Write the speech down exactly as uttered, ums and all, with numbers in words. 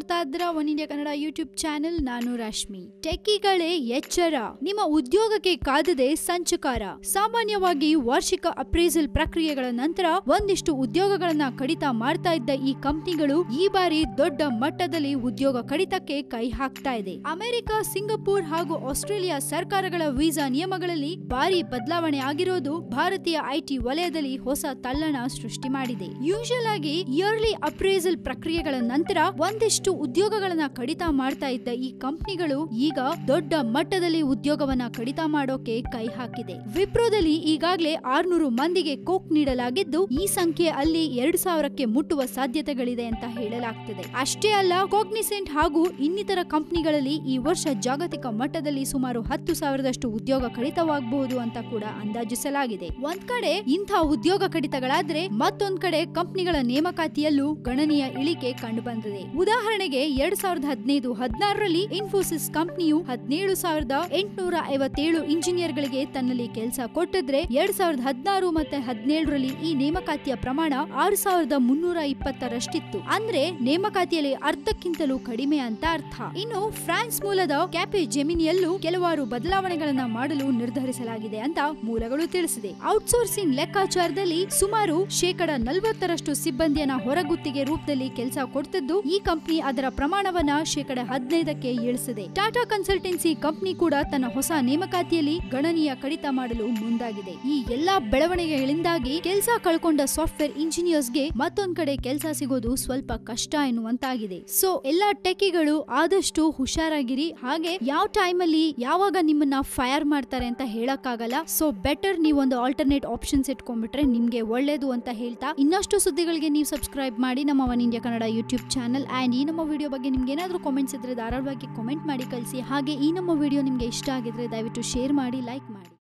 ನೋಡ್ತಾ ಇದ್ರ one India Kannada YouTube channel. ನಾನು ರಶ್ಮಿ. ಟೆಕ್ಕಿಗಳೇ ಎಚ್ಚರ, ನಿಮ್ಮ ಉದ್ಯೋಗಕ್ಕೆ ಕಾದದೆ ಸಂಚಕಾರ. ಸಾಮಾನ್ಯವಾಗಿ ವಾರ್ಷಿಕ ಅಪ್ರೇಸಲ್ ಪ್ರಕ್ರಿಯೆಗಳ ನಂತರ ಒಂದಿಷ್ಟು ಉದ್ಯೋಗಗಳನ್ನ ಕಡಿತ ಮಾಡ್ತಾ ಇದ್ದ ಈ ಕಂಪನಿಗಳು ಈ ಬಾರಿ ದೊಡ್ಡ ಮಟ್ಟದಲ್ಲಿ ಉದ್ಯೋಗ ಕಡಿತಕ್ಕೆ ಕೈ ಹಾಕ್ತಾ ಇದೆ. ಅಮೆರಿಕ, ಸಿಂಗಪೂರ್ ಹಾಗೂ ಆಸ್ಟ್ರೇಲಿಯಾ ಸರ್ಕಾರಗಳ ವೀಸಾ ನಿಯಮಗಳಲ್ಲಿ ಭಾರಿ ಬದಲಾವಣೆ ಆಗಿರೋದು ಭಾರತೀಯ ಐಟಿ ವಲಯದಲ್ಲಿ ಹೊಸ ತಲ್ಲಣ ಸೃಷ್ಟಿ ಮಾಡಿದೆ. ಯೂಶುವಲ್ ಆಗಿ ಇಯರ್ಲಿ ಅಪ್ರೇಸಲ್ ಪ್ರಕ್ರಿಯೆಗಳ ನಂತರ ಒಂದಿಷ್ಟು ಉದ್ಯೋಗಗಳನ್ನ ಕಡಿತ ಮಾಡ್ತಾ ಇದ್ದ ಈ ಕಂಪನಿಗಳು ಈಗ ದೊಡ್ಡ ಮಟ್ಟದಲ್ಲಿ ಉದ್ಯೋಗವನ್ನ ಕಡಿತ ಮಾಡೋಕೆ ಕೈ ಹಾಕಿದೆ. ವಿಪ್ರೋದಲ್ಲಿ ಈಗಾಗಲೇ ಆರ್ನೂರು ಮಂದಿಗೆ ಕೋಕ್ ನೀಡಲಾಗಿದ್ದು, ಈ ಸಂಖ್ಯೆ ಅಲ್ಲಿ ಎರಡು ಸಾವಿರಕ್ಕೆ ಮುಟ್ಟುವ ಸಾಧ್ಯತೆಗಳಿದೆ ಅಂತ ಹೇಳಲಾಗ್ತಿದೆ. ಅಷ್ಟೇ ಅಲ್ಲ, ಕಾಗ್ನಿಸೆಂಟ್ ಹಾಗೂ ಇನ್ನಿತರ ಕಂಪನಿಗಳಲ್ಲಿ ಈ ವರ್ಷ ಜಾಗತಿಕ ಮಟ್ಟದಲ್ಲಿ ಸುಮಾರು ಹತ್ತು ಸಾವಿರದಷ್ಟು ಉದ್ಯೋಗ ಕಡಿತವಾಗಬಹುದು ಅಂತ ಕೂಡ ಅಂದಾಜಿಸಲಾಗಿದೆ. ಒಂದ್ ಕಡೆ ಇಂಥ ಉದ್ಯೋಗ ಕಡಿತಗಳಾದ್ರೆ ಮತ್ತೊಂದ್ ಕಡೆ ಕಂಪನಿಗಳ ನೇಮಕಾತಿಯಲ್ಲೂ ಗಣನೀಯ ಇಳಿಕೆ ಕಂಡು ಬಂದಿದೆ. ಉದಾಹರಣೆಗೆ ಎರಡ್ ಸಾವಿರದ ಹದಿನೈದು ಹದಿನಾರರಲ್ಲಿ ಇನ್ಫೋಸಿಸ್ ಕಂಪನಿಯು ಹದಿನೇಳು ಸಾವಿರದ ಎಂಟುನೂರ ಐವತ್ತೇಳು ಇಂಜಿನಿಯರ್ ಗಳಿಗೆ ತನ್ನಲ್ಲಿ ಕೆಲಸ ಕೊಟ್ಟಿದ್ರೆ, ಎರಡ್ ಸಾವಿರದ ಹದಿನಾರು ಮತ್ತೆ ಹದಿನೇಳರಲ್ಲಿ ಈ ನೇಮಕಾತಿಯ ಪ್ರಮಾಣ ಆರು ಸಾವಿರದ ಮುನ್ನೂರ ಇಪ್ಪತ್ತರಷ್ಟಿತ್ತು. ಅಂದ್ರೆ ನೇಮಕಾತಿಯಲ್ಲಿ ಅರ್ಧಕ್ಕಿಂತಲೂ ಕಡಿಮೆ ಅಂತ ಅರ್ಥ. ಇನ್ನು ಫ್ರಾನ್ಸ್ ಮೂಲದ ಕ್ಯಾಪೆ ಜೆಮಿನಿಯಲ್ಲೂ ಕೆಲವಾರು ಬದಲಾವಣೆಗಳನ್ನ ಮಾಡಲು ನಿರ್ಧರಿಸಲಾಗಿದೆ ಅಂತ ಮೂಲಗಳು ತಿಳಿಸಿದೆ. ಔಟ್ಸೋರ್ಸಿಂಗ್ ಲೆಕ್ಕಾಚಾರದಲ್ಲಿ ಸುಮಾರು ಶೇಕಡ ನಲವತ್ತರಷ್ಟು ಸಿಬ್ಬಂದಿಯನ್ನ ಹೊರಗುತ್ತಿಗೆ ರೂಪದಲ್ಲಿ ಕೆಲಸ ಕೊಡ್ತಿದ್ದು, ಈ ಕಂಪನಿ ಅದರ ಪ್ರಮಾಣವನ್ನ ಶೇಕಡ ಹದಿನೈದಕ್ಕೆ ಇಳಿಸಿದೆ. ಟಾಟಾ ಕನ್ಸಲ್ಟೆನ್ಸಿ ಕಂಪನಿ ಕೂಡ ತನ್ನ ಹೊಸ ನೇಮಕಾತಿಯಲ್ಲಿ ಗಣನೀಯ ಕಡಿತ ಮಾಡಲು ಮುಂದಾಗಿದೆ. ಈ ಎಲ್ಲಾ ಬೆಳವಣಿಗೆಗಳಿಂದಾಗಿ ಕೆಲಸ ಕಳ್ಕೊಂಡ ಸಾಫ್ಟ್ವೇರ್ ಇಂಜಿನಿಯರ್ಸ್ಗೆ ಮತ್ತೊಂದ್ ಕಡೆ ಕೆಲಸ ಸಿಗೋದು ಸ್ವಲ್ಪ ಕಷ್ಟ ಎನ್ನುವಂತಾಗಿದೆ. ಸೊ ಎಲ್ಲಾ ಟೆಕ್ಕಿಗಳು ಆದಷ್ಟು ಹುಷಾರಾಗಿರಿ. ಹಾಗೆ ಯಾವ ಟೈಮ್ ಅಲ್ಲಿ ಯಾವಾಗ ನಿಮ್ಮನ್ನ ಫೈರ್ ಮಾಡ್ತಾರೆ ಅಂತ ಹೇಳಕ್ಕಾಗಲ್ಲ. ಸೊ ಬೆಟರ್ ನೀವೊಂದು ಆಲ್ಟರ್ನೇಟ್ ಆಪ್ಷನ್ಸ್ ಇಟ್ಕೊಂಡ್ಬಿಟ್ರೆ ನಿಮ್ಗೆ ಒಳ್ಳೇದು ಅಂತ ಹೇಳ್ತಾ, ಇನ್ನಷ್ಟು ಸುದ್ದಿಗಳಿಗೆ ನೀವು ಸಬ್ಸ್ಕ್ರೈಬ್ ಮಾಡಿ ನಮ್ಮ one India Kannada YouTube channel. And ಈ ನಮ್ಮ ವಿಡಿಯೋ ಬಗ್ಗೆ ನಿಮ್ಗೆ ಏನಾದ್ರೂ ಕಾಮೆಂಟ್ಸ್ ಇದ್ರೆ ಧಾರಾಳವಾಗಿ ಕಾಮೆಂಟ್ ಮಾಡಿ ಕಳಿಸಿ. ಹಾಗೆ ಈ ನಮ್ಮ ವಿಡಿಯೋ ನಿಮ್ಗೆ ಇಷ್ಟ ಆಗಿದ್ರೆ ದಯವಿಟ್ಟು ಶೇರ್ ಮಾಡಿ, ಲೈಕ್ ಮಾಡಿ.